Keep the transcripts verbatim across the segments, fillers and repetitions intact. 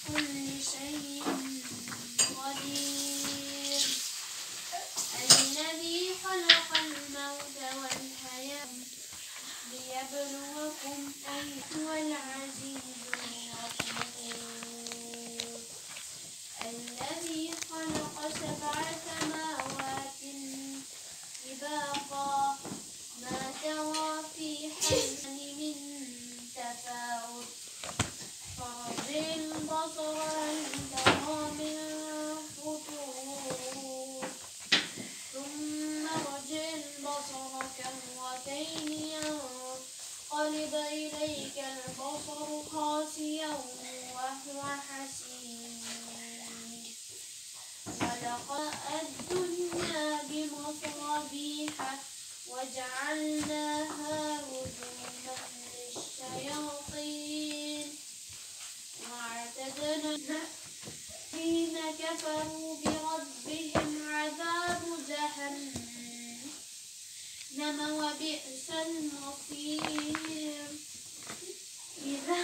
بكل شيء قدير الذي خلق الموت والحياة ليبلوكم أيكم العزيز الغفور الذي خلق سبع سماوات طباقا ما ترى في خلق من تفاوت فارجع البصر هل ترى من فطور ثم ارجع البصر كرتين ينقلب إليك البصر خاسئا وهو حسير ولقد الدنيا بمصابيح وجعلناها رجوما للشياطين واعتدنا الذين كفروا بربهم عذاب جهنم وبئس المصير إذا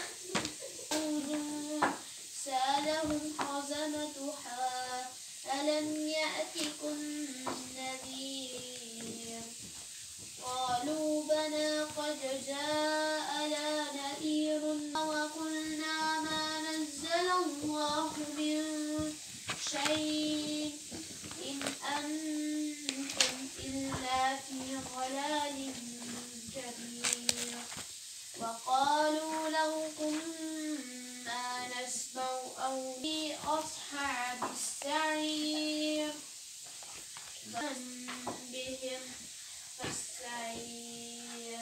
سألهم خزنتها ألم يأتكم نذير قالوا بلى قد جاءنا نذير وقلنا ما نزل الله من شيء إن أنتم إلا في ضلال كبير وقالوا لو كنا نسمع أو في أصحاب السعير بهم فالسعير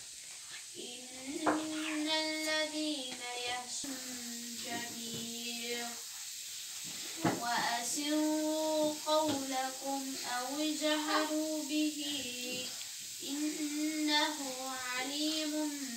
إن الذين يشركون كبير وأسروا قولكم أو اجهروا به إنه عليم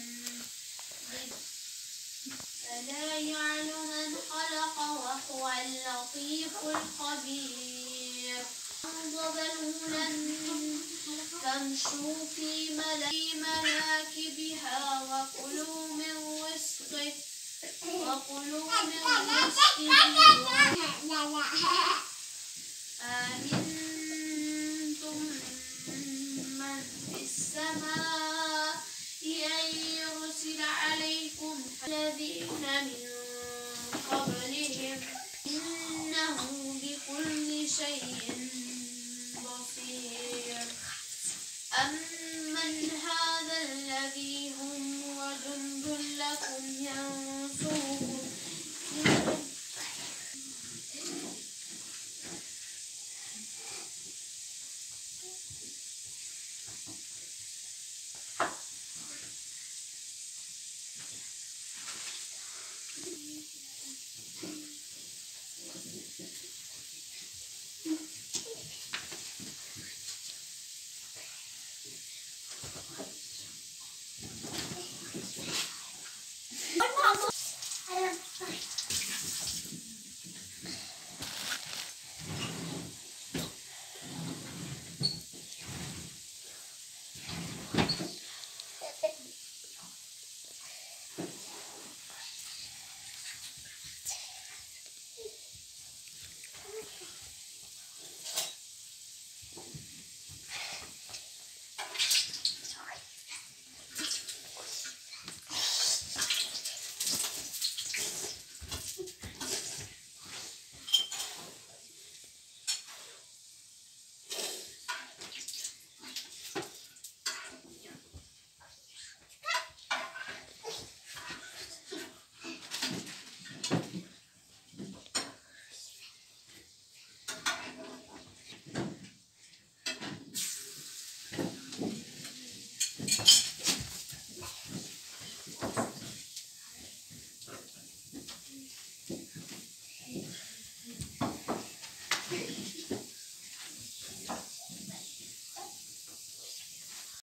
فلا يعلم من خلق وهو اللطيف الخبير ظلولا فامشوا في مناكبها وكلوا من رزقه وكلوا من رزقه أأمنتم من في السماء أن يرسل عليكم الذين من قبلهم إنه بكل شيء بصير أمن هذا الذي هم وجند لكم ينصرون